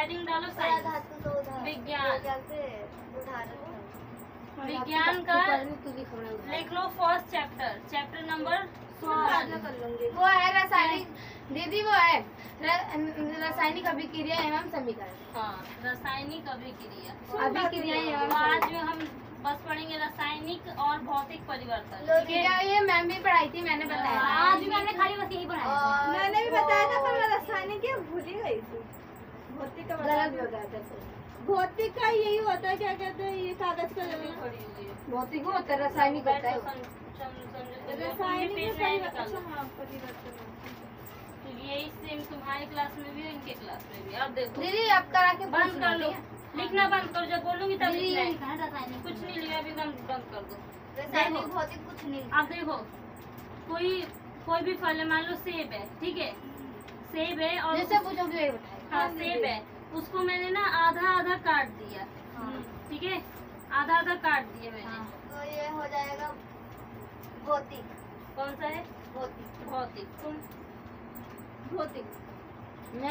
Heading डालो science, विज्ञान, विज्ञान का लिख लो फर्स्ट चैप्टर, चैप्टर नंबर 1। वो है रासायनिक दीदी, वो है रासायनिक अभिक्रिया एवं समीकरण। हाँ, रासायनिक अभिक्रिया एवं आज में हम बस पढ़ेंगे रासायनिक और भौतिक परिवर्तन। ठीक है, ये मैम भी पढ़ाई थी, मैंने बताया। आज भी मैंने खाली बस यही पढ़ाया, मैंने भी बताया था, पर मैं रासायनिक की भूल ही गई थी। भौतिक का गलत बताया था। भौतिक का यही होता है, क्या कहते हैं, ये कागज का भौतिक होता है, रासायनिक होता है। रासायनिक में परिवर्तन। यही सेम तुम्हारी क्लास में भी, इनके क्लास में भी। अब देखो दीदी, आप करा के बंद कर लो, लिखना बंद करो, जब बोलूंगी तब लिखना है। रासायनिक कुछ नहीं लिखा, अभी बंद कर दो। रासायनिक भौतिक कुछ नहीं। अब देखो, कोई भी फल है, मान लो सेब है, ठीक है, सेब है और जैसे पूछोगे वही बताए। हाँ, सेब है, उसको मैंने ना आधा आधा काट दिया, ठीक है, आधा आधा काट दिया मैंने, तो ये हो जाएगा भौतिक। कौन सा है? भौतिक। भौतिक। तुम? भौतिक मैं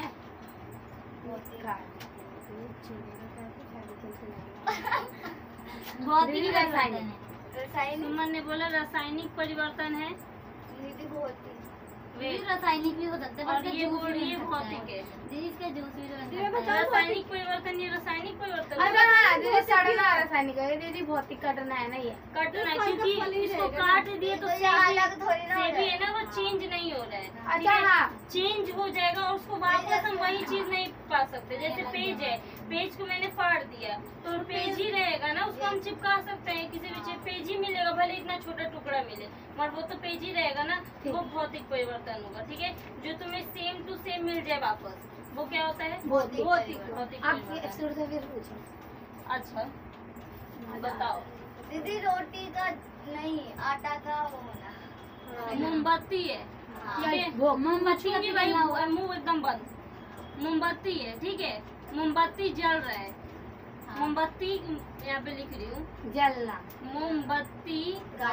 भौतिक रासायनिक। सुमन ने बोला रासायनिक परिवर्तन है, भौतिक। रासायनिक भी हो सकता है, और ये भौतिक है। इसका जूस भी रासायनिक परिवर्तन, ये रासायनिक परिवर्तन अच्छा हाँ, दीदी सड़ना रासायनिक है, दीदी भौतिक कटना है ना, ये कटना है, क्योंकि इसको काट दिए तो अलग थोड़ी ना सेब है ना, वो चेंज नहीं हो रहा है। अच्छा हाँ, चेंज हो जाएगा और उसको वापस हम वही चीज नहीं पा सकते। जैसे पेज है, पेज को मैंने फाड़ दिया तो पेज ही रहेगा ना, उसको हम चिपका सकते हैं, किसी भी पेज ही मिलेगा, भले इतना छोटा टुकड़ा मिले, मगर वो तो पेज ही रहेगा ना, वो भौतिक परिवर्तन होगा। ठीक है, जो तुम्हें सेम टू सेम मिल जाए वापस, वो क्या होता है? भौतिक। परिवर्तन। से फिर पूछो। अच्छा बताओ दीदी, रोटी का नहीं, आटा का होना। मोमबत्ती है, ठीक है, मोमबत्ती भाई, मुंह एकदम बंद। मोमबत्ती है, ठीक है, मोमबत्ती जल रहा है, मोमबत्ती यहाँ पे लिख रही हूँ, जलना। मोमबत्ती का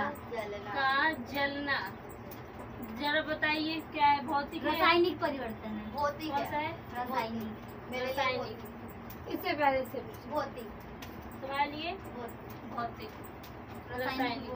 जलना। जरा बताइए क्या है? भौतिक है? रासायनिक परिवर्तन है। भौतिक कौन सा है? रासायनिक। रासायनिक। इससे पहले से भौतिक। तुम्हारे लिए भौतिक, रासायनिक।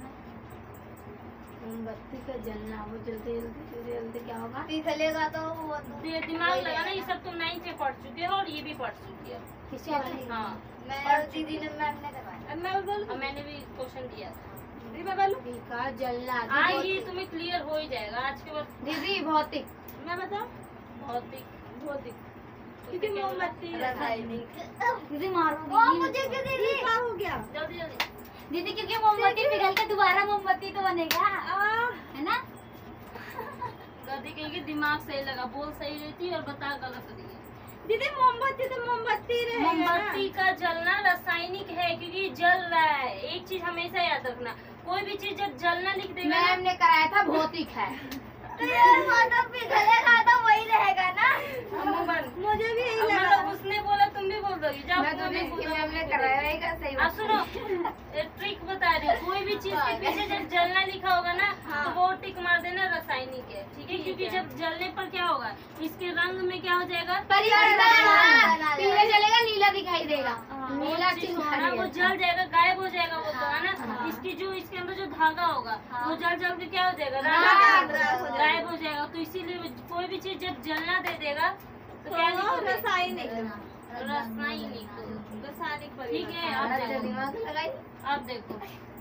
मोमबत्ती का जलना, वो जलते जलते जलते क्या होगा? पिघलेगा तो वो दिमाग लगाना, ये सब तुम 9th में पढ़ चुके हो और ये भी पढ़ चुकी है। किसी हाँ, मैं दीदी ने मैम ने करवाया, मैंने भी क्वेश्चन दिया था। का जलना। आज ये तुम्हें क्लियर हो ही जाएगा आज के बाद। दीदी भौतिक। मैं बताऊं? भौतिक क्योंकि मोमबत्ती रासायनिक। दीदी मारो मुझे क्यों दीदी? क्या हो गया? जल्दी जल्दी। दीदी, क्योंकि मोमबत्ती पिघल के दोबारा मोमबत्ती तो बनेगा, है ना? गद्दी कहेगी दिमाग सही लगा, बोल सही रही थी और बता गलत रही है। दीदी मोमबत्ती तो मोमबत्ती रहेगा ना। मोमबत्ती का जलना रासायनिक है, क्योंकि जल रहा है। एक चीज हमेशा याद रखना, कोई भी चीज जब जलना लिख देगा, मैम ने कराया था भौतिक है। तो यार मतलब पिघलेगा तो वही रहेगा ना। मुझे भी यही लगा। मतलब उसने बोला तुम भी बोल दोगी। जब मैं तो इसकी मैम ने कराया सही। अब सुनो, ट्रिक बता रही हूँ, कोई भी चीज के पीछे जब जलना लिखा होगा ना, तो वो टिक मार देना रासायनिक है। ठीक है, क्योंकि जब जलने पर क्या होगा, इसके रंग में क्या हो जाएगा? परिवर्तन। पीला जलेगा, नीला दिखाई देगा। नीला वो जल जाएगा, गायब हो जाएगा वो तो, है ना। इसकी जो इसके अंदर जो धागा होगा वो जल जल के क्या हो जाएगा? गायब हो जाएगा। तो इसीलिए कोई भी चीज जब जलना दे देगा तो क्या लिखोगे? रासायनिक। रासायनिक। ठीक है, अब देखो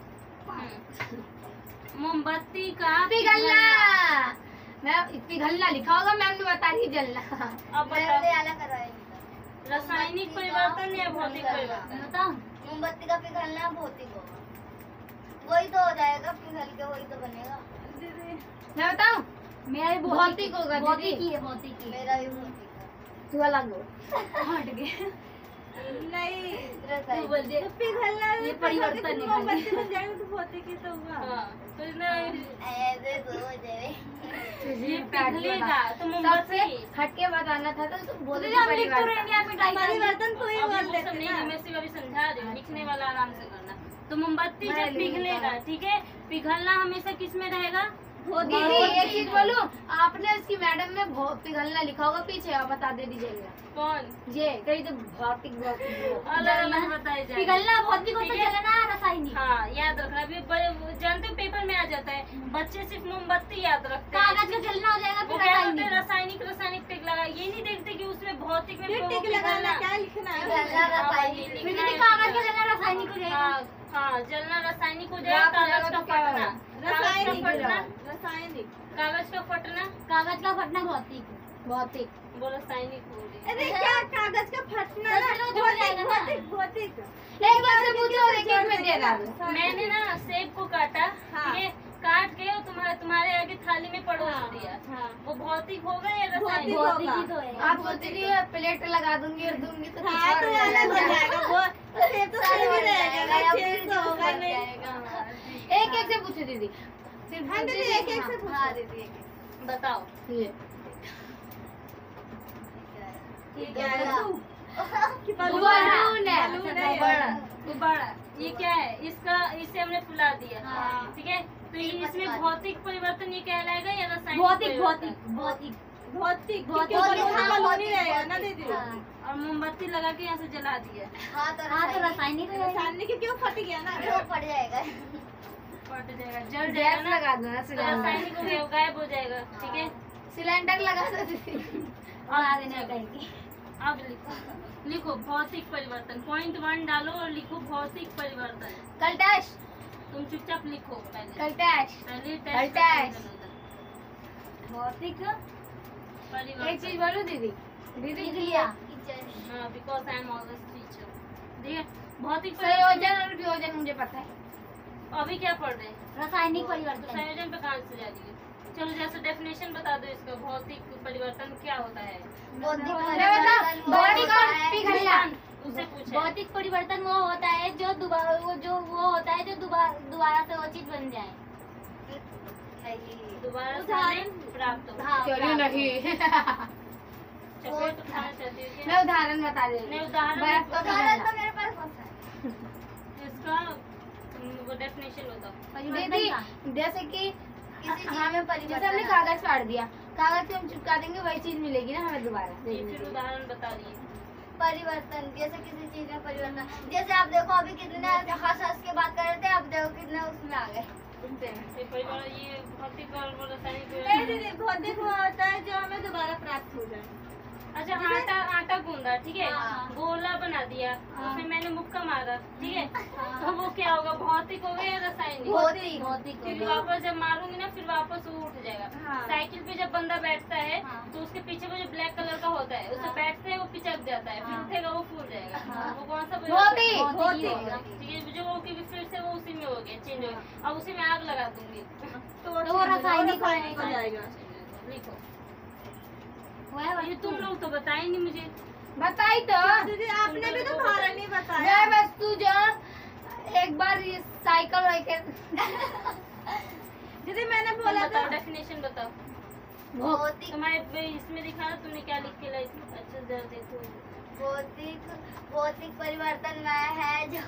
मोमबत्ती का पिघलना। मैं पिघलना लिखा होगा, मैम ने बता दी जलना। अब बताओ, रासायनिक परिवर्तन या भौतिक परिवर्तन? बताओ। मोमबत्ती का पिघलना भौतिक होगा, वही तो हो जाएगा, पिघल के वही तो बनेगा। मैं बताऊं? मेरा भी भौतिक होगा। भौतिक ही है, भौतिक ही। मेरा भी भौतिक है। तू अलग हो। हट गए। नहीं, तू बोल दे, पिघलना ये परिवर्तन है। मोमबत्ती बन जाएगा तो भौतिक ही तो हुआ। हाँ, तो ऐसे तो हो जाए। ये पिघलेगा तो मोमबत्ती हटके बताना था तो तुम बोले परिवर्तन तो ही बोल देते नहीं, ना। मैं सिर्फ अभी समझा रही हूँ, लिखने वाला आराम से करना। तो मोमबत्ती जब पिघलेगा, ठीक है, पिघलना हमेशा किस में रहेगा? दीदी एक चीज बोलूं, आपने उसकी मैडम में पिघलना लिखा होगा पीछे, आप बता दे दीजिएगा। कौन ये कहीं तो भौतिक अलग अलग बताए जाए। पिघलना भौतिक होता ठीक है। जलना रासायनिक। हाँ याद रखना। अभी जानते हो पेपर में आ जाता है, बच्चे सिर्फ मोमबत्ती याद रखते हैं। कागज का जलना हो जाएगा वो फिर क्या होता है रासायनिक। रासायनिक टिक लगा, ये नहीं देखते कि उसमें भौतिक में फिर टिक लगाना क्या लिखना है? पिघलना रासायनिक। फिर यदि कागज का जलना रासायनिक हो जाएगा। हाँ हाँ, जलना रासायनिक हो जाएगा। कागज का फटना, रासायनिक फटना, रासायनिक। कागज का फटना, कागज का फटना भौतिक। भौतिक वो रासायनिक हो गया। अरे क्या कागज का फटना ना? चलो, जुड़ जाएगा ना। भौतिक भौतिक। एक बार से पूछो, एक एक में दे रहा। मैंने ना सेब को काटा, हाँ। ठीक है, काट के और तुम्हारे आगे थाली में परोस दिया। हाँ। वो भौतिक हो गया या रासायनिक? भौतिक भौतिक ही तो है। आप सोच रही हो प्लेट लगा दूंगी और दूंगी तो कुछ हाँ और तो हो अलग हो जाएगा। जाएगा वो। सेब तो सही भी रहेगा, या चेंज फिर तो होगा बन नहीं। जाएगा। एक एक से पूछो दीदी। सिर्फ हाँ दीदी एक एक से पूछो। हाँ दीदी एक बताओ। ये ये क्या है? कि बलून है। बलून है। गुब्बारा, ये क्या है? इसे हमने फुला दिया, हाँ। ठीक है। तो इसमें भौतिक परिवर्तन ये कहलाएगा या रासायनिक भौतिक परिवर्तन? भौतिक भौतिक भौतिक भौतिक, क्योंकि बलून हाँ, तो बलून ही भौतिक, रहेगा ना भौतिक, दीदी। हाँ। और मोमबत्ती लगा के यहाँ से जला दिया, हाँ तो हाँ तो रासायनिक हो जाएगा। रासायनिक के क्यों फट गया ना? वो पड़ जाएगा। फट जाएगा, जल गैस जाएगा ना, लगा दो ना तो सिलेंडर। रासायनिक हो गया, गायब हो जाएगा, ठीक है। सिलेंडर लगा दो दीदी। और आगे नहीं कहेंगे। अब लिखो भौतिक परिवर्तन। पॉइंट 1 डालो और लिखो भौतिक परिवर्तन। कल टेस्ट तुम चुपचाप लिखो पहले कल टेस्ट पहले Test. टेस्ट भौतिक परिवर्तन। एक चीज बोलो दीदी। लिख लिया। हाँ, because I am always teacher. ठीक है, भौतिक संयोजन और वियोजन मुझे पता है। अभी क्या पढ़ रहे हैं? रासायनिक तो परिवर्तन। संयोजन पे कहाँ से जा रही है? चलो जैसे डेफिनेशन बता दो इसका, भौतिक परिवर्तन क्या होता है? भौतिक भौतिक और पिघलना। उसे पूछे। भौतिक परिवर्तन वो होता है जो दोबारा से वो चीज बन जाए। दोबारा उदाहरण से प्राप्त हो। हाँ, चलिए नहीं। चॉकलेट तो खाना चाहती है मैं उदाहरण बता दे नहीं, उदाहरण उदाहरण तो मेरे पास होता है। इसका वो डेफिनेशन बताओ। परिवर्तन दीदी का। जैसे कि किसी चीज हमें में जैसे हमने कागज फाड़ दिया, कागज से हम चिपका देंगे वही चीज मिलेगी ना हमें दोबारा। ये फिर उदाहरण बता रही है। परिवर्तन जैसे किसी चीज में परिवर्तन, जैसे आप देखो अभी कितने हंस के बात कर रहे थे, अब देखो कितने उसमें आ गए। ये परिवार, ये भौतिक और वो रासायनिक नहीं दीदी, भौतिक वो होता है जो हमें दोबारा प्राप्त हो जाए। अच्छा, आटा गूंदा, ठीक है, हाँ। गोला बना दिया, हाँ। उसमें मैंने मुक्का मारा, ठीक है, तो वो क्या होगा? भौतिक हो गया या रासायनिक? भौतिक। भौतिक फिर वापस जब मारूंगी ना, फिर वापस वो उठ जाएगा। हाँ। साइकिल पे जब बंदा बैठता है हाँ। तो उसके पीछे वो जो ब्लैक कलर का होता है, उससे हाँ। बैठते हैं वो पिचक जाता है, फिर हाँ। उठेगा वो फूल जाएगा। हाँ। वो कौन सा भौतिक। परिवर्तन? भौतिक ही भौतिक। होगा। ठीक है, जो वो कि फिर से वो उसी में हो गया, चेंज हो गया। अब उसी में आग लगा दूंगी तो वो रासायनिक हो जाएगा। लिखो। वह ये तुम लोग तो बताए नहीं मुझे। बताई तो दीदी आपने भी तो कारण नहीं बताया। मैं वस्तु जो एक बार ये साइकिल लेकर दीदी मैंने तुम बोला था बताओ, डेफिनेशन बताओ। भौतिक तुम्हारे इसमें दिखा रहा, तुमने क्या लिख के लाई थी? अच्छा जरा देखो। भौतिक परिवर्तन वह है जो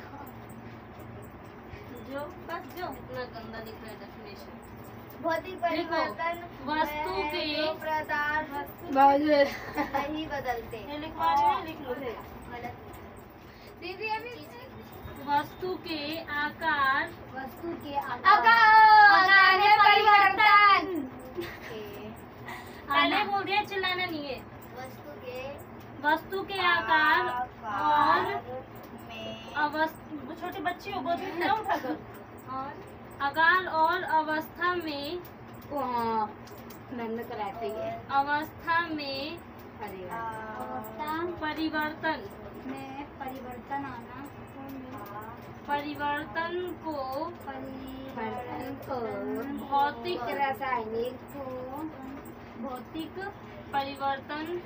बस जो इतना गंदा लिख रहा है डेफिनेशन। भौतिक परिवर्तन वस्तु वह है के- जो पदार्थ नहीं बदलते। ये लिखवा रहे हैं, लिख लो। दीदी अभी वस्तु के आकार वस्तु के आकार में परिवर्तन। पहले बोल दिया, चिल्लाना नहीं है। वस्तु के आकार और छोटे बच्चे हो, बहुत ना उठाकर, आकार और अवस्था में नंद कराते ये अवस्था में अवस्था परिवर्तन में परिवर्तन आना। परिवर्तन को परिवर्तन को भौतिक रासायनिक को भौतिक परिवर्तन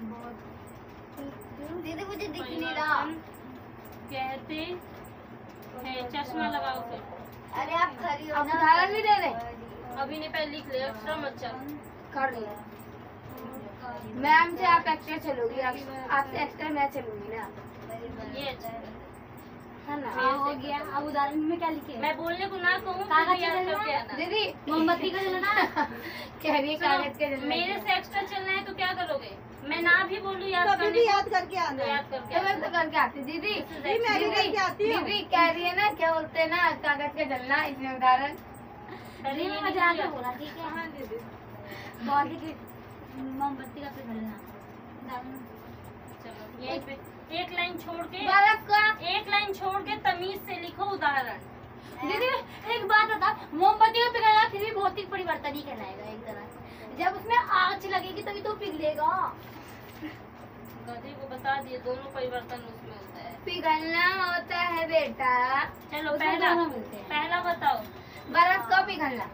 दीदी मुझे दिख नहीं रहा। परिवर्तन कहते हैं। चश्मा लगाओ फिर। अरे आप खड़ी हो अब ना। उदाहरण भी दे दे। अभी ने पहले लिख लिया, एक्स्ट्रा मत चल। कर लिया मैम से आप एक्स्ट्रा चलोगी, आपसे एक्स्ट्रा मैं चलूंगी ना, ये अच्छा है। है ना। हाँ, हो गया। अब उदाहरण में क्या लिखे? मैं बोलने को ना कहूँ, कागज फिर याद चलना? करके आना। दीदी मोमबत्ती का जलना। कह रही है कागज के सुनो, जलने मेरे के। से एक्स्ट्रा चलना है तो क्या करोगे? मैं ना भी बोलूँ याद कभी करने भी को, याद करके आना तो है। याद करके तो मैं आना। तो करके आती दीदी। मैं भी करके आती हूँ। दीदी कह रही है ना, क्या बोलते हैं ना, कागज का जलना, इसमें उदाहरण। अरे ये ये मजाक नहीं में बोला, ठीक है। हाँ दीदी। बॉडी की मोमबत्ती का पिघलना डालना। चलो यहीं पे एक लाइन छोड़ के, बर्फ का एक लाइन छोड़ के तमीज से लिखो उदाहरण। दीदी एक बात बता, मोमबत्ती का पिघलना फिर भी भौतिक परिवर्तन ही कहलाएगा एक तरह से। जब उसमें आग लगेगी तभी तो पिघलेगा। गधे को बता दिए, दोनों परिवर्तन उसमें होता है। पिघलना होता है बेटा, चलो उसमें पहला दोनों मिलते हैं। पहला बताओ। बर्फ का पिघलना,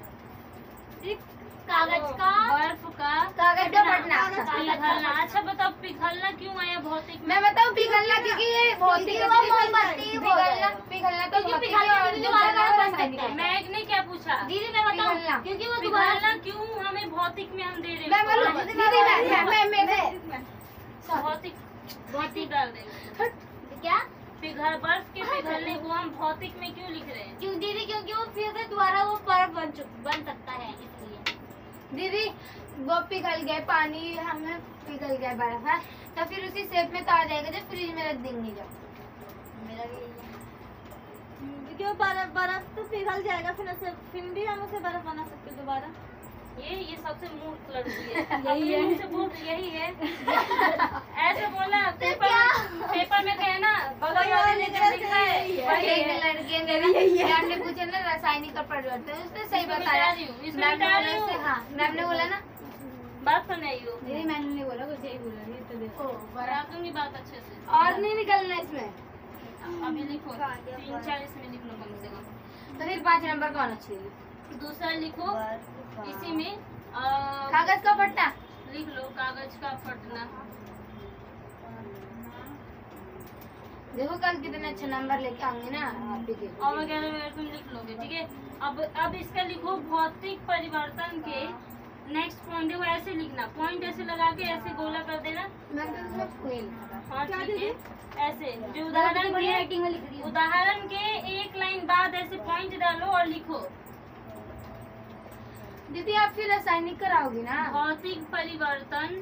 कागज का, बर्फ का कागज का फटना। पिघलना। अच्छा बताओ पिघलना क्यों आया भौतिक में? मैं बताऊँ पिघलना, क्योंकि ये भौतिक क्योंकि वो मोमबत्ती वो पिघलना, है। पिघलना तो क्योंकि भौतिक पिघलना है और तो जो दोबारा जलना वो बन रासायनिक सकता है। मैग ने क्या पूछा? दीदी मैं बताऊं पिघलना। क्योंकि वो दोबारा पिघलना क्यों हमें भौतिक में हम दे रहे मैं बोलूं हैं? दीदी, मैं भौतिक भौतिक डाल देंगे। क्या पिघल बर्फ के पिघलने को हम भौतिक में क्यों लिख रहे हैं? क्यों दीदी? क्योंकि वो फिर से दोबारा वो बर्फ बन सकता है इसलिए। दीदी वो पिघल गए, पानी हमें पिघल गया बर्फ है, तो फिर उसी शेप में तो आ जाएगा जब फ्रिज में रख देंगे जब। मेरा भी यही है। क्यों बर्फ तो पिघल जाएगा, फिर भी हम उसे बर्फ बना सकते हैं दोबारा। ये सबसे मूर्ख लड़की है। यही है। अपने मुंह से बोल रही, यही है। ऐसे बोला पेपर में कहना बगल वाले ने जो लिखा है वही एक है। लड़के ने मैम ने पूछा ना रासायनिक का परिवर्तन, उसने सही इसको बताया। मिटा रही हूँ, इसको मैम ने मिटा बोला रही हूँ। इससे- हाँ मैम ने बोला ना, बात तो नहीं हो। दीदी मैंने नहीं बोला, कुछ यही बोला, ये तो देखो। बना दूंगी बात अच्छे से। और नहीं निकलना इसमें, अभी लिखो 3-4 इसमें लिख लो कम से कम। तो फिर 5 नंबर कौन अच्छी है? दूसरा लिखो इसी में कागज का फटना, लिख लो कागज का फटना। देखो कल कितने अच्छे नंबर लेके आऊंगे ना आप भी देखो। और वगैरह वगैरह तुम लिख लोगे, ठीक है। अब इसका लिखो भौतिक परिवर्तन के नेक्स्ट पॉइंट है वो ऐसे लिखना, पॉइंट ऐसे लगा के ऐसे गोला कर देना। मैं तो इसमें फेल था। हाँ क्या ठीक है, दीदी? ऐसे जो उदाहरण बड़ी के राइटिंग में लिख रही हूँ। उदाहरण के एक लाइन बाद ऐसे पॉइंट डालो और लिखो दीदी आप फिर रासायनिक कराओगी ना? भौतिक परिवर्तन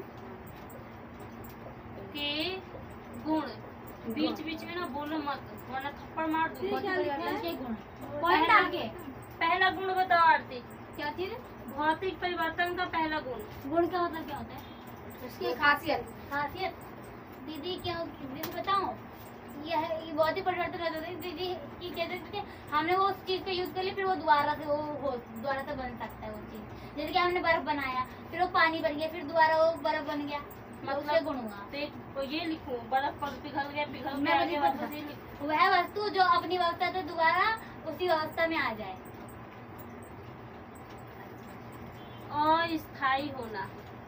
के गुण। बीच बीच में ना बोलो मत वरना थप्पड़ मार दूँ। ठीक है, परिवर्तन के गुण। पॉइंट पॉइंट आगे पहला गुण बताओ आरती। क्या चीज? भौतिक परिवर्तन का पहला गुण। गुण का मतलब क्या होता है? उसकी खासियत खासियत। दीदी क्या दीदी बताओ, ये भौतिक परिवर्तन होता है दीदी की कहते थे हमने वो उस चीज को यूज कर ली, फिर वो दोबारा से दोबारा से बन सकता है वो चीज। जैसे कि हमने बर्फ बनाया, फिर वो पानी बन गया, फिर दोबारा वो बर्फ बन गया, मतलब गुण हुआ। तो ये लिखो बर्फ पर पिघल गया मैं आगे नहीं वापस पता। ये लिखो। वह वस्तु जो अपनी अवस्था से दोबारा उसी अवस्था में आ जाए। अस्थायी होना।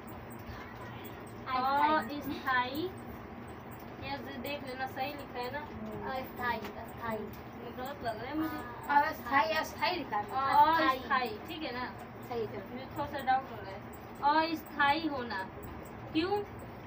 अस्थायी ये देख लेना सही लिखा है ना। अस्थायी अस्थायी ये गलत लग रहा है मुझे। अस्थायी अस्थायी लिखा है। अस्थायी ठीक है ना। सही तो मुझे थोड़ा सा डाउट हो रहा है। अस्थायी होना क्यों?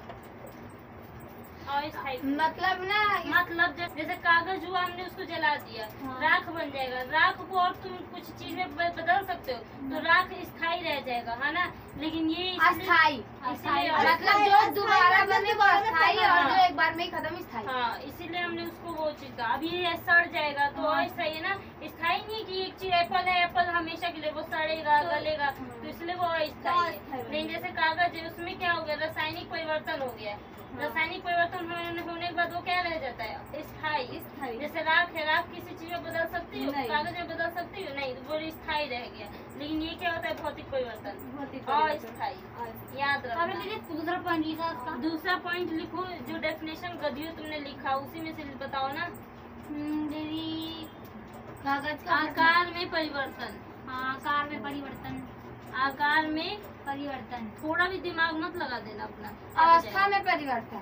अस्थायी मतलब ना मतलब जैसे कागज हुआ हमने उसको जला दिया, हाँ। राख बन जाएगा। राख को और तुम कुछ चीज में बदल सकते हो तो राख स्थायी रह जाएगा, है ना। लेकिन ये इसलिए- अस्थाई, इसीलिए मतलब जो दोबारा बने वो अस्थाई और जो एक बार में ही खत्म स्थाई। हाँ इसीलिए हमने उसको वो चीज का। अब ये सड़ जाएगा तो अस्थायी है ना। स्थायी नहीं कि एक चीज एप्पल है, एप्पल हमेशा के लिए वो सड़ेगा गलेगा, तो इसलिए वो अस्थायी है। लेकिन जैसे कागज है उसमें क्या हो गया, रासायनिक परिवर्तन हो गया। रासायनिक परिवर्तन होने के बाद वो क्या रह जाता है, स्थायी। जैसे राख है, राख किसी चीज में बदल सकती हो, नहीं। कागज में बदल सकती हो नहीं, वो स्थायी रह गया। लेकिन ये क्या होता है भौतिक परिवर्तन, अस्थायी। याद हमने रखना। दीदी दूसरा पॉइंट लिखा उसका। दूसरा पॉइंट लिखो जो डेफिनेशन गधियो तुमने लिखा उसी में से बताओ ना। दीदी कागज का आकार में परिवर्तन। हाँ, आकार में परिवर्तन। आकार में परिवर्तन। थोड़ा भी दिमाग मत लगा देना अपना। अवस्था में परिवर्तन।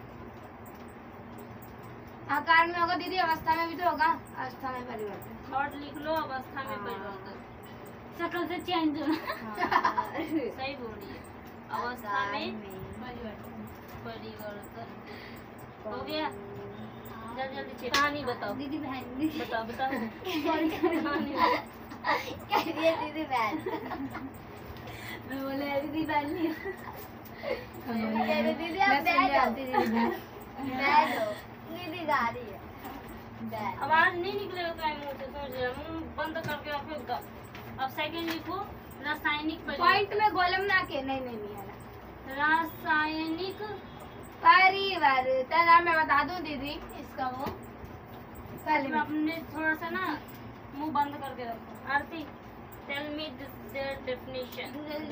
आकार में होगा दीदी, अवस्था में भी तो होगा। अवस्था में परिवर्तन। थॉट लिख लो अवस्था में परिवर्तन। शक्ल से चेंज होना। सही बोल रही है। अवस्था में परिवर्तन। परिवर्तन हो गया। जल्दी जल्दी कहानी बताओ। दीदी बहन दीदी बताओ बताओ कहानी कह रही है दीदी बहन। मैं बोले दीदी बहन नहीं। दीदी आप बैठो, दीदी गा रही है। आवाज नहीं निकलेगा तो मुंह से, समझ रहे, मुंह बंद करके रखो एकदम। अब सेकंड लिखो रासायनिक पॉइंट में गोलम ना के नहीं है रासायनिक परिवर्तन। मैं बता दूं दीदी इसका वो पहले में अपने थोड़ा सा ना मुंह बंद करके रखो। Aarti tell me their definition.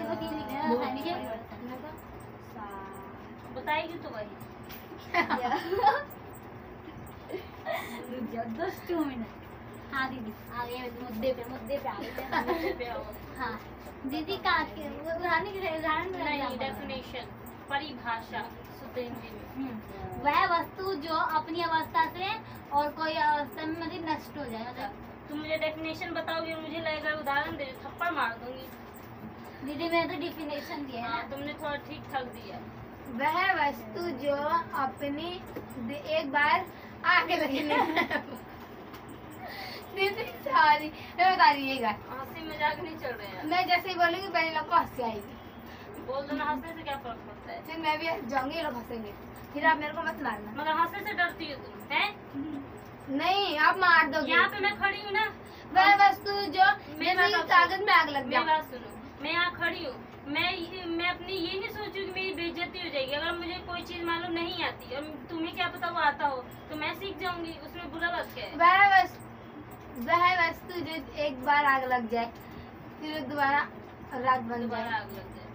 बताएगी तो वही। Just 2 minute. हाँ दीदी आगे मुद्दे पे आ गए। हाँ दीदी का उदाहरण नहीं, डेफिनेशन परिभाषा शुद्ध हिंदी में। वह वस्तु जो अपनी अवस्था से और कोई अवस्था में मतलब नष्ट हो जाए। मतलब तुम मुझे डेफिनेशन बताओगे और मुझे लगेगा उदाहरण दे, थप्पड़ मार दूंगी। दीदी मैंने तो डिफिनेशन दिया है। हाँ, तुमने थोड़ा ठीक ठाक दिया। वह वस्तु जो अपनी एक बार आगे लगने दीदी सॉरी मैं बता रही है हंसी मजाक नहीं चल रहे हैं। मैं जैसे ही बोलूंगी पहले लोग को हंसी आएगी, बोल दो ना, हंसने से क्या फर्क पड़ता है। फिर मैं भी जाऊंगी, लोग हंसेंगे, फिर आप मेरे को मत मारना। मतलब हंसने से डरती हो तुम, हैं? नहीं आप मार दोगे। यहाँ पे मैं खड़ी हूँ ना, वह वस्तु जो मेरी जैसे बात कागज में आग लग मेरी जाए। बात सुनो, मैं यहाँ खड़ी हूँ, मैं अपनी ये नहीं सोचूं कि मेरी बेइज्जती हो जाएगी। अगर मुझे कोई चीज मालूम नहीं आती और तुम्हें क्या पता वो आता हो, तो मैं सीख जाऊंगी, उसमें बुरा बात क्या है। वह वस्तु जो एक बार आग लग जाए फिर दोबारा रात बन दोबारा जाए। आग लग जाए।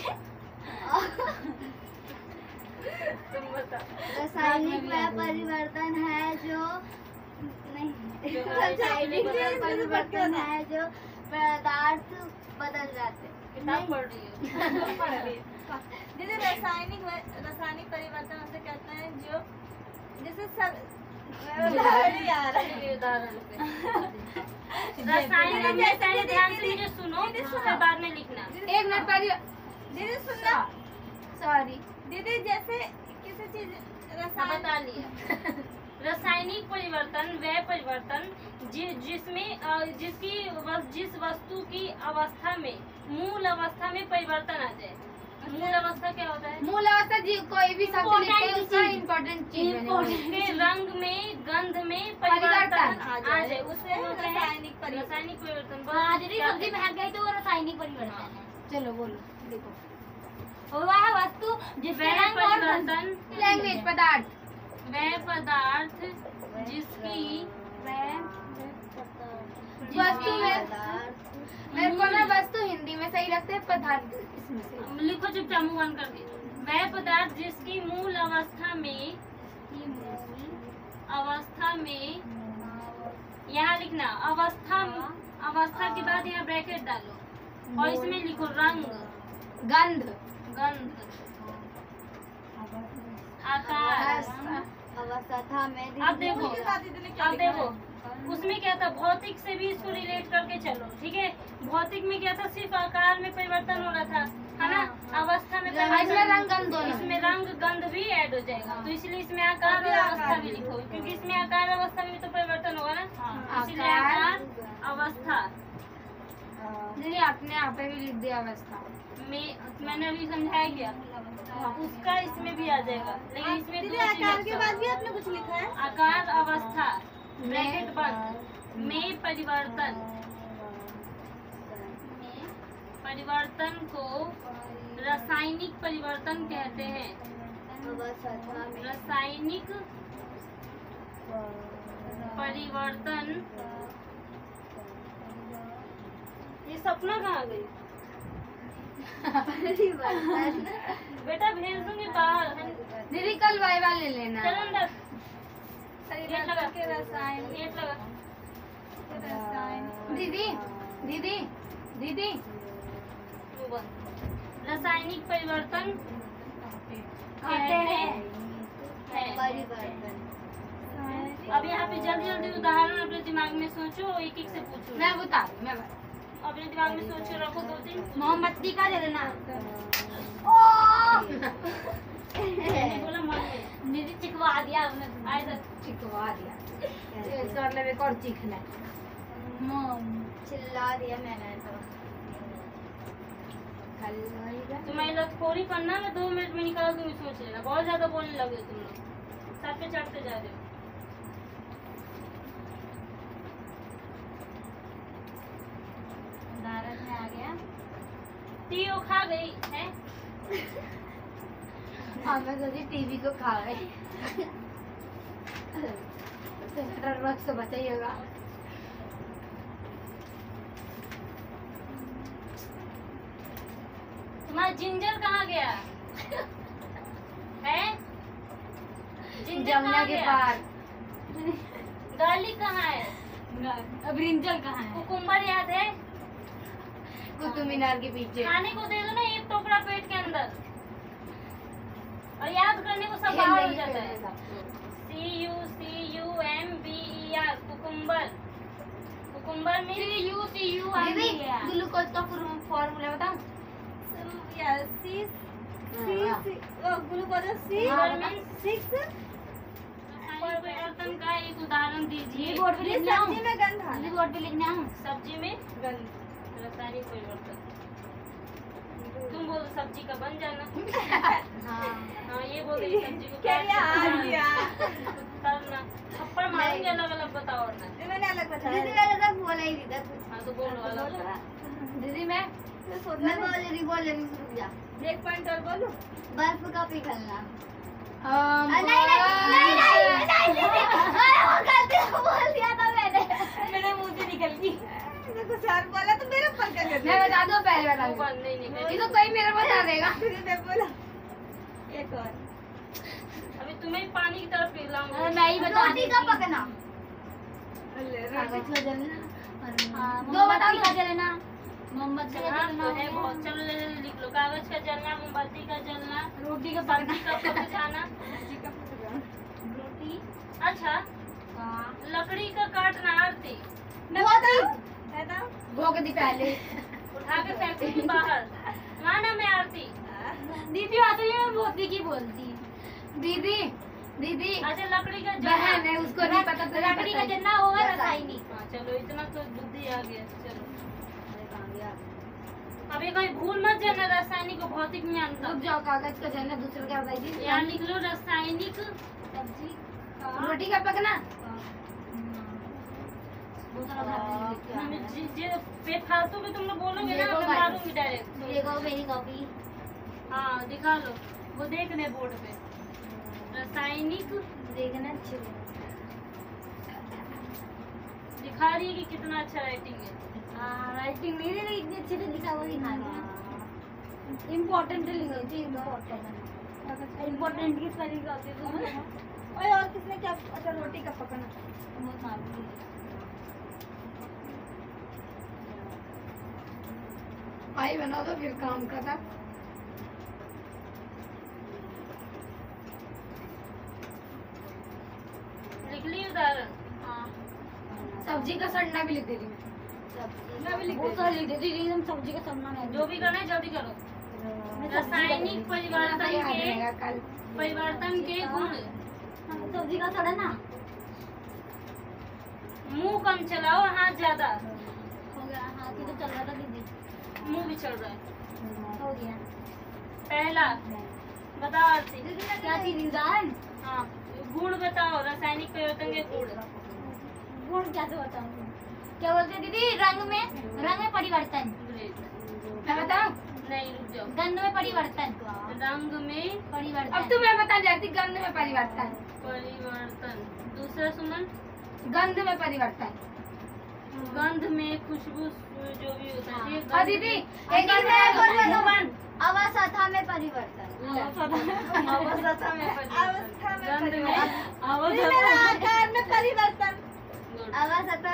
तुम बताओ। रासायनिक वह परिवर्तन है जो नहीं, जो रासायनिक वह हमेशा परिवर्तन है जो पदार्थ बदल जाते। किताब पढ़ रही हो। दीदी रासायनिक परिवर्तन उसे कहते हैं जो जैसे सब चलिए उदाहरण पे। रासायनिक पहले ध्यान से मुझे सुनो, फिर बाद में लिखना। एक मिनट पहले दीदी सुनना, सॉरी दीदी जैसे किसी चीज हाँ, बता लिया। रासायनिक परिवर्तन वह परिवर्तन जिसमें जिस वस्तु की अवस्था में मूल अवस्था में परिवर्तन आ जाए। मूल अवस्था क्या होता है? मूल अवस्था जी कोई भी शब्द लिखते हैं उसका इम्पोर्टेंट चीज है। उसके रंग में गंध में परिवर्तन आ जाए, उसे रासायनिक रासायनिक परिवर्तन। हाँ दीदी सब्जी महक गई तो वो रासायनिक परिवर्तन है। चलो बोलो देखो। और वह वस्तु जिसके वह रंग और परिवर्तन लैंग्वेज पदार्थ वह पदार्थ जिसकी वस्तु में मेरे को ना वस्तु हिंदी में सही लगता है, पदार्थ इसमें से लिखो चुपचाप मुंह बंद कर दे। वह पदार्थ जिसकी मूल अवस्था में यहाँ लिखना अवस्था के बाद यहाँ ब्रैकेट डालो और इसमें लिखो रंग, गंध, आकार। अवस्था में अब देखो उसमें क्या था, भौतिक से भी इसको रिलेट करके चलो, ठीक है। भौतिक में क्या था, सिर्फ आकार में परिवर्तन हो रहा था, है ना। अवस्था में इसमें रंग गंध दोनों। इसमें रंग गंध भी ऐड हो जाएगा, तो इसलिए इसमें आकार और अवस्था भी लिखो, क्योंकि इसमें आकार अवस्था में भी तो परिवर्तन होगा ना, इसलिए आकार अवस्था। दीदी आपने यहाँ पे भी लिख दिया अवस्था। मैंने अभी समझाया क्या, उसका इसमें भी आ जाएगा, लेकिन इसमें दीदी दो चीज़ आकार के extra। बाद भी आपने कुछ लिखा है? आकार अवस्था ब्रैकेट बंद में परिवर्तन को रासायनिक परिवर्तन कहते हैं। रासायनिक परिवर्तन। ये सपना कहाँ गई? बेटा भेज दूंगी बाहर। दीदी कल वाइवा ले लेना। चलो अंदर। परिवर्तन के रसायन गेट लगा। दीदी दीदी दीदी रासायनिक परिवर्तन कहते हैं। अब यहाँ पे जल्दी जल्दी उदाहरण अपने दिमाग में सोचो, एक एक से पूछो। मैं बता रही मैं अपने दिमाग में सोचो, रखो 2-3। मोमबत्ती का दे देना। मैंने बोला मन में। दीदी चिकवा दिया हमने। आए तक चिकवा दिया। इसका मतलब एक और चीखना है। चिल्ला दिया मैंने तो। तुम्हारी लतखोरी पन्ना मैं 2 मिनट में निकाल दूंगी, सोच लेना। बहुत ज्यादा बोलने लगे तुम लोग, सर पे चढ़ते जा रहे हो। भारत में आ गया। टीओ खा गई है। हाँ मैं सोची टीवी को खा गई। तो बचा ही होगा। तुम्हारा जिंजर कहाँ गया है? जिंजर जमुना कहाँ के गया? पार। गार्लिक कहाँ है? अब ब्रिंजल कहाँ है? कुकुम्बर याद है? कुतुब मीनार के पीछे। खाने को दे दो ना एक टुकड़ा पेट के अंदर, और याद करने को सब बाहर हो जाता है। CUCUMBER cucumber. कुकुम्बर में दीदी ग्लूकोज का फॉर्मूला बताऊं? ग्लूकोज परिवर्तन का एक उदाहरण दीजिए। बोर्ड पे लिखने आऊं? सब्जी में गंध आना। बोर्ड पे लिखने आऊं? सब्जी में गंध। रासायनिक परिवर्तन। तुम बोलो सब्जी का बन जाना। हाँ ये बोल रही सब्जी को क्या दिया? करना। थप्पड़ मारूंगी अलग अलग बताओ और ना। मैंने अलग बताया। दीदी मैंने तक बोला ही नहीं था कुछ। हाँ तो बोलो अलग। दीदी मैं मैं बोल रही रुक जा। एक पॉइंट और बोलूं? बर्फ का पिघलना। नहीं नहीं दीदी, अरे वो गलती से बोल दिया था मैंने। मेरे मुंह से निकल गई। देखो सर बोला तो मेरे ऊपर क्या कर मैं बता दूं? पहले बता मुंह दूं? बंद नहीं निकलेगी। ये तो कोई मेरा बता देगा। मैं बोला एक और। अभी तुम्हें पानी की तरफ पिघलाऊंगी। अरे मैं ही बता रोटी का पकना। कागज का जलना। दो बताओ क्या जलना? मोमबत्ती का हाँ तो है जलना, बहुत। चलो लिख लो। कागज का जलना, मोमबत्ती का जलना, रोटी का सब्जी का पकाना। रोटी। अच्छा लकड़ी का काटना आरती। बताओ। भोग दी पहले। उठा के फेंकूंगी बाहर। माना मैं आरती। दीदी आते ही मैं मोती की बोलती। दीदी दीदी अच्छा लकड़ी का बहन है, उसको नहीं पता तो लकड़ी का जलना होगा रासायनिक। हाँ चलो इतना तो बुद्धि आ गया। चलो अभी कोई भूल मत जाना रासायनिक और भौतिक में अंतर। रुक जाओ, कागज का जलना दूसरा क्या बताई थी? यहाँ लिख लो रासायनिक सब्जी रोटी का पकना। बेफालतू में तुम लोग बोलोगे ना मैं मारूंगी डायरेक्ट। देखो मेरी कॉपी। हाँ दिखा लो, वो देख ले बोर्ड पे। रासायनिक देखना चाहिए। दिखा रही है कि कितना अच्छा राइटिंग है। राइटिंग नहीं रही, इतनी अच्छे से लिखा हुआ दिखा रहा। इम्पोर्टेंट लिखी थी। इम्पोर्टेंट किस वाली का होती है? ओए और किसने क्या? अच्छा रोटी का पकना। भाई बना दो फिर काम का था। लिख ली उदाहरण। सब्जी का सड़ना भी लिख देती मैं। मैं भी लिख बहुत सारी लिख देती एकदम सब्जी का सड़ना नहीं। जो भी करना है जल्दी करो। रासायनिक परिवर्तन के गुण। सब्जी का सड़ना मुंह कम चलाओ, हाथ ज्यादा। हो गया। हाथ ही तो चल रहा था दीदी। मुंह भी चल रहा है। हो गया। पहला बताओ आरती। क्या चीज उदाहरण? हाँ गुण बताओ, रासायनिक परिवर्तन के गुण। गुण कैसे बताऊँ? क्या बोलते हैं दीदी? रंग में परिवर्तन। मैं बताऊँ? नहीं रुक जाओ। गंध में परिवर्तन। रंग में परिवर्तन। अब तो मैं बता जाती। गंध में परिवर्तन। परिवर्तन। दूसरा सुमन। गंध में परिवर्तन। गंध में खुशबू जो भी होता है। और दीदी एक सुमन। अवस्था में परिवर्तन। अवस्था में गंध में मेरा आकार में परिवर्तन। अवस्था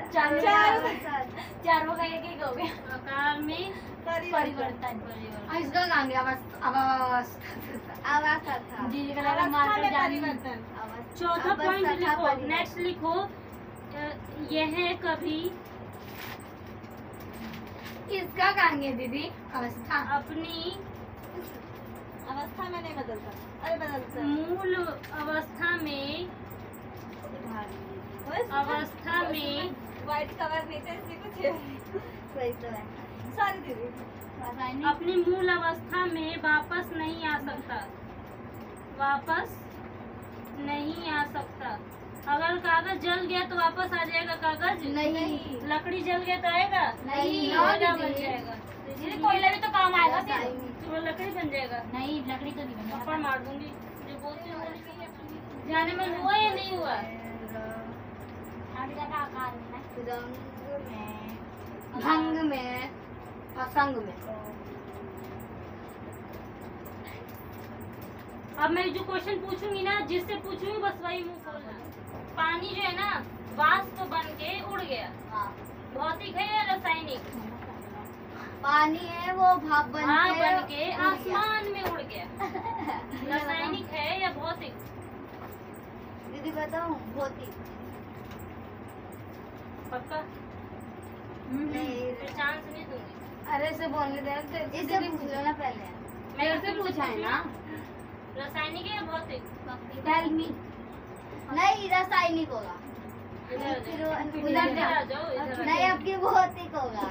चार का एक हो गया। आकार में परिवर्तन। इसका नाम है अवस्था। दीदी का लगा मार्कर जानी। चौथा पॉइंट लिखो। नेक्स्ट लिखो यह कभी इसका कहेंगे दीदी? अवस्था। अपनी अवस्था में नहीं बदलता। अरे बदलता। मूल अवस्था में व्हाइट कवर नीचे से कुछ सही तो है। सॉरी दीदी। रासायनिक अपनी मूल अवस्था में वापस नहीं आ सकता। वापस नहीं आ सकता। अगर कागज जल गया तो वापस आ जाएगा कागज? नहीं। लकड़ी जल गया तो आएगा? नहीं। कोयला बन जाएगा। दीदी कोयला भी तो काम आएगा फिर। तो वो लकड़ी बन जाएगा। नहीं लकड़ी तो नहीं बनेगा। थप्पड़ मार दूंगी जो बोलती हूँ। जाने में हुआ या नहीं हुआ? आगे जाकर आकार में ना। रंग में, भंग में, असंग में। अब मैं जो क्वेश्चन पूछूंगी ना, जिससे पूछूंगी बस वही मुंह खोलना। पानी जो है ना, वाष्प बन के उड़ गया। हाँ। भौतिक है या रासायनिक? पानी है वो भाप बन हाँ, के बन के आसमान में उड़ गया। रासायनिक है या भौतिक? दीदी बताऊं? भौतिक। पक्का? नहीं। फिर चांस नहीं दूंगी। अरे से बोलने दे, इससे पूछ लो ना पहले। मैं उससे पूछा है ना। रासायनिक है या भौतिक? Tell me. नहीं, रासायनिक होगा। इधर फिर आ वो- जाओ। उधर इधर आ जाओ, इधर आ नहीं, जाओ। आपकी भौतिक होगा।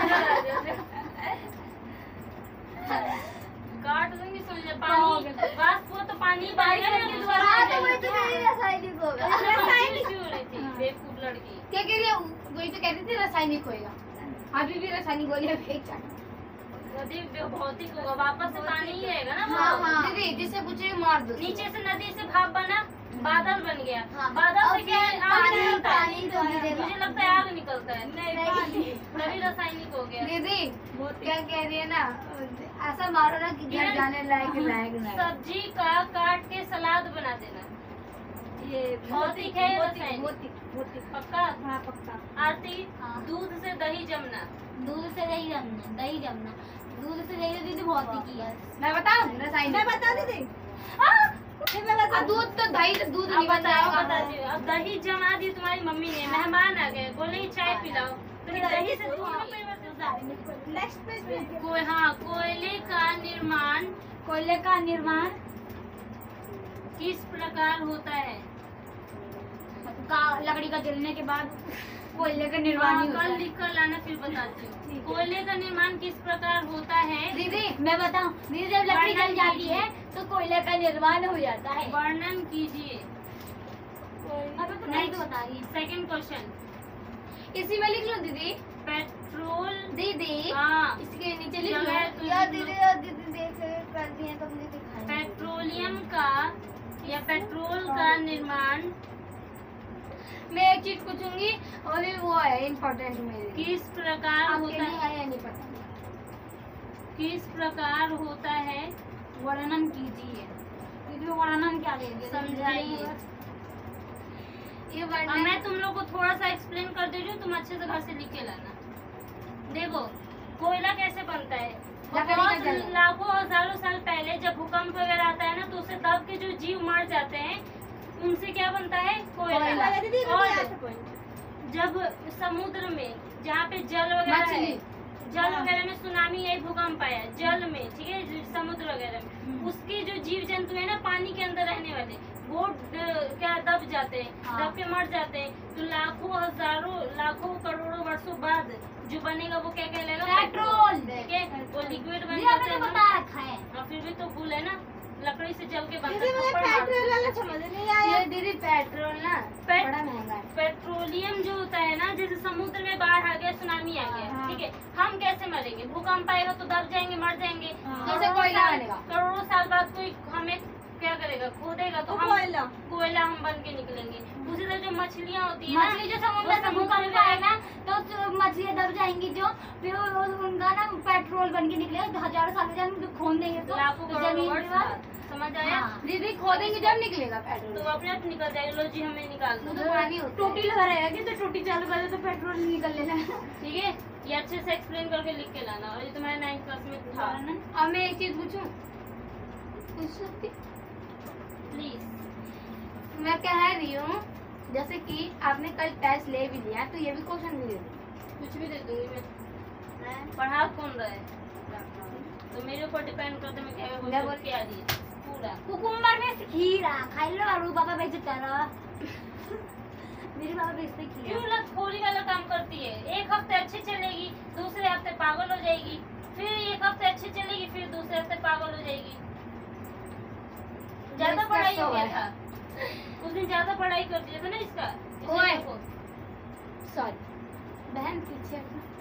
काट दूंगी, सुन ले। पानी वाष्प हो तो पानी बनेगा ना, कि दोबारा हाँ, आ तो वही तो जाएगा? मेरी रासायनिक होगा। रासायनिक क्यों हो रही थी बेवकूफ लड़की? क्या कह रही है? वही तो कहती थी रासायनिक होएगा। अभी भी रासायनिक बोली है, फेंक चाट। नदी भौतिक होगा, वापस से पानी ही रहेगा ना वो। हाँ, हाँ। दीदी जिससे पूछे मार दो। नीचे से नदी से भाप बना, बादल बन गया। हाँ। बादल और से क्या है? फिर आग पानी- निकलता है। पानी तो गिरेगा। मुझे लगता है आग निकलता है। नहीं। तभी रासायनिक हो गया। दीदी क्या कह रही है ना, ऐसा मारो ना कि घर जाने लायक ना। सब्जी का काट के सलाद बना देना। ये भौतिक है या रासायनिक? भौतिक। पक्का? हाँ पक्का। आरती, हाँ। दूध से दही जमना। दूध से दही जमना, दही जमना। दूध से दही दीदी भौतिक ही है। मैं बताऊं? रासायनिक। मैं बता दीदी। फिर मैं बता दूध तो दही दूध अब नहीं बताओ, बताएगा। बताती हूँ। अब दही जमा दी तुम्हारी मम्मी ने, मेहमान आ गए, बोले कि चाय पिलाओ, तो फिर दही से दूध में परिवर्तन। नेक्स्ट पेज पे। कोयले का निर्माण कोयले का निर्माण किस प्रकार होता है? लकड़ी का जलने के बाद कोयले का निर्माण ही होता कल है। लिख कर लाना, फिर बताती हूँ। कोयले का निर्माण किस प्रकार होता है? दीदी मैं बताऊं, दीदी जब लकड़ी जल वर्णन जाती कीजिए। है तो कोयले का निर्माण हो जाता है। वर्णन कीजिए। अभी तो नहीं तो बता रही है। Second question. इसी में लिख लो दीदी। पेट्रोल। दीदी हाँ, इसके नीचे लिख जगह लो। तो यार लिख लो। दीदी, यार दीदी देख कर दिए तो मुझे दिखाई। पेट्रोलियम का या पेट्रोल का निर्माण मैं एक चीज पूछूंगी और भी वो है इम्पोर्टेंट मेरे लिए। किस प्रकार आपके होता लिए है? है या नहीं पता? किस प्रकार होता है? वर्णन कीजिए। दीदी वर्णन क्या देंगे? समझाइए। ये अब वर्णन मैं तुम लोग को थोड़ा सा एक्सप्लेन कर दे रही हूँ, तुम अच्छे से घर से लिख के लाना। देखो, कोयला कैसे बनता है? लकड़ी का बहुत जलना। लाखों हजारों साल पहले जब भूकंप वगैरह आता है ना, तो उससे दब के जो जीव मर जाते हैं, उनसे क्या बनता है? कोयला। दीदी और यहाँ से point। जब समुद्र में जहाँ पे जल वगैरह है, मछली। जल वगैरह में सुनामी यही भूकंप आया, जल में, ठीक है, जो समुद्र वगैरह में, उसके जो जीव जंतु है ना, पानी के अंदर रहने वाले, वो क्या दब जाते हैं, हाँ। दब के मर जाते हैं। तो लाखों हजारों लाखों करोड़ों वर्षों बाद जो बनेगा वो क्या कहलाएगा? पेट्रोल। ठीक है, वो लिक्विड बन दीदी जाता आपने है तो ना। बता रखा है। और फिर भी तो भूल है ना, लकड़ी से जल के बनता दीदी मुझे थप्पड़ मार दो। पेट्रोल वाला समझ नहीं आया। ये दीदी पेट्रोल ना पेट- बड़ा महंगा है। पेट्रोलियम जो होता है ना, जैसे समुद्र में बाढ़ आ गया, सुनामी आ गया, हाँ। ठीक है, हम कैसे मरेंगे? भूकंप आएगा तो दब जाएंगे, मर जाएंगे। हाँ। जैसे कोयला बनेगा। करोड़ों साल बाद कोई हमें क्या करेगा? खोदेगा तो हम कोयला। कोयला हम बन के निकलेंगे। उसी तरह जो मछलियाँ होती है ना, मछली जो समुद्र से भूकंप आएगा तो मछलियाँ दब जाएंगी, जो फिर उनका ना पेट्रोल बन के निकलेगा। तो हजारों साल में जब उनको खोद देंगे तो लाखों करोड़ों जमीन वर्ष के बाद। बाद समझ आया? हाँ। दीदी खोदेंगे जब निकलेगा तो पेट्रोल। वो अपने आप निकल जाएगा। लो जी, हमें निकाल दो, तो पानी होता है। टोटी लगा रहेगा कि तो टोटी चालू कर दे तो पेट्रोल निकल लेना। ठीक है। ये अच्छे से एक्सप्लेन करके लिख के लाना। और ये तुम्हारे 9th क्लास में था, अब मैं एक चीज पूछूं? पूछ सकती? प्लीज। मैं कह रही हूँ जैसे कि आपने कल टेस्ट ले भी लिया तो ये भी क्वेश्चन भी दे दो। कुछ भी दे दूंगी मैं। पढ़ा कौन रहा है? तो मेरे ऊपर डिपेंड करता है, मैं क्या मैं बोल के आ रही है पूरा। कुकुम्बर में खीरा खाई लो और बाबा बेच कर मेरे बाबा बेचते किया। क्यों लतखोरी वाला काम करती है? एक हफ्ते अच्छी चलेगी, दूसरे हफ्ते पागल हो जाएगी, फिर एक हफ्ते अच्छी चलेगी, फिर दूसरे हफ्ते पागल हो जाएगी। ज्यादा इसका पढ़ाई हो शो गया है। था उस दिन, ज्यादा पढ़ाई कर दिया था ना इसका। ओए। इसलिए देखो। सॉरी बहन पीछे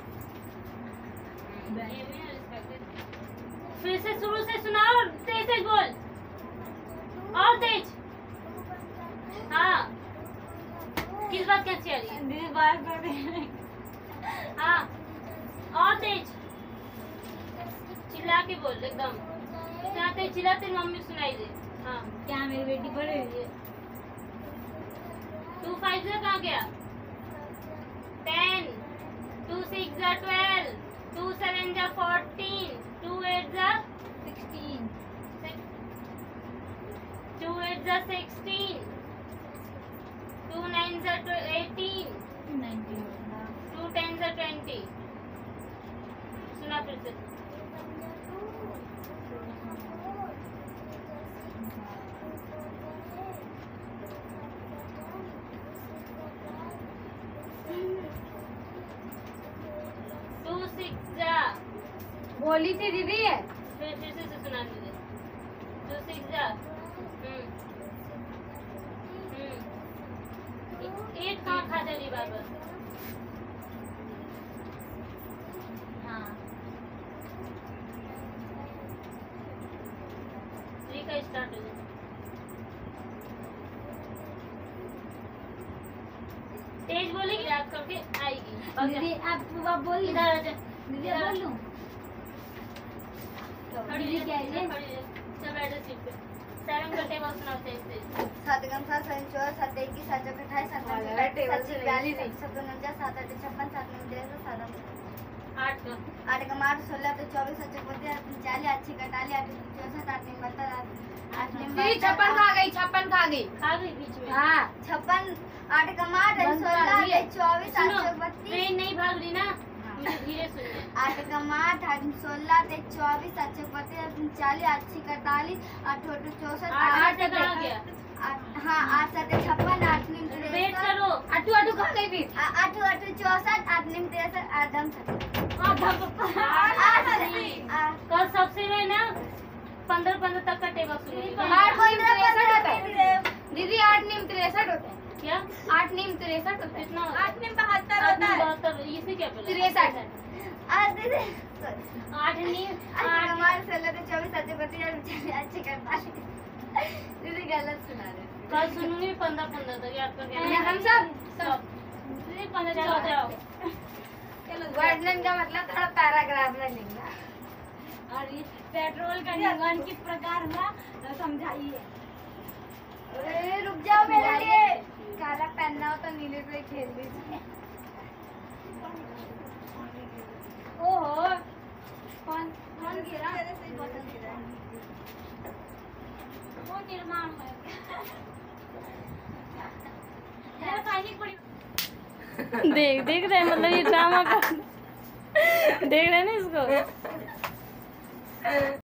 ये भी ना respect है। फिर से शुरू से सुनाओ और तेज तेज बोल, और तेज। हाँ, किस बात कैसी आ रही है? दीदी बात कर रही है। हाँ, और तेज चिल्ला के बोल एकदम। इतना तेज चिल्ला तेरी मम्मी को सुनाई दे। हाँ, क्या मेरी बेटी पढ़े हुई है? 2 5 से कहाँ गया? 10 2 6 जा 12 2 7 जा 14 2 8 जा 16 2 8 जा 16 2 9 जा 18 19 2 10 जा 20। सुना फिर से। बोली थी दीदी है। फिर से सुना दीजिए। 2 6 जा 8 कहाँ खा जा रही बार बार? हाँ 3 का स्टार्ट हो जाए। तेज बोलेगी, याद करके आएगी। दीदी आप बोल इधर आ जा। दीदी आप बोल लूं। खड़ी दीदी रह, क्या है? खड़ी रह। चल बैठ जा सीट पे। 7 का टेबल सुनाओ तेज तेज। 7 गम 7 7 4 7 1 7 2 28 7 9 टेबल से 42 7 2 9 7 8 56 7 9 13 7 8 का 8 गम 8 16 तो 24 7 32 40 8 41 8 64 8 72 8 दीदी 56 खा गई 56 खा गई। खा गई बीच में। हाँ 56 8 गम 8 16 24 सुनो, 8 ट्रेन नहीं भाग रही ना, मुझे धीरे सुनना है। 8 गम 8 16 24 7 32 40 8 41 8 64 8 तक आ गया। हाँ 8 7 56 8 9 वेट करो। अट्टू अट्टू खा गई फिर। 8 8 64 8 9 63 8 दम कल सबसे में ना 15 तक का टेबल सुनेगी। 8 नीम 63 होता है दीदी। 8 नीम 63 होता है। क्या? 8 नीम 63 होता है। कितना? 8 में 72 होता है। 72। इसे क्या बोला? 63 8 नीम 8 दीदी गलत सुना रहे कल सुनूंगी 15 तक याद करके। हम सब दीदी 15 चलो जाओ। वर्णन का मतलब थोड़ा पैराग्राफ में लिखना। और ये पेट्रोल का निगम किस प्रकार हुआ समझाइए। अरे रुक जाओ मेरे लिए काला पहनना हो तो नीले से खेल लीजिए। ओहो कौन गिरा? मेरे से ही बोतल गिरा। वो निर्माण है। रासायनिक पड़ी। देख रहे हैं, मतलब ये ड्रामा का देख रहे हैं ना इसको।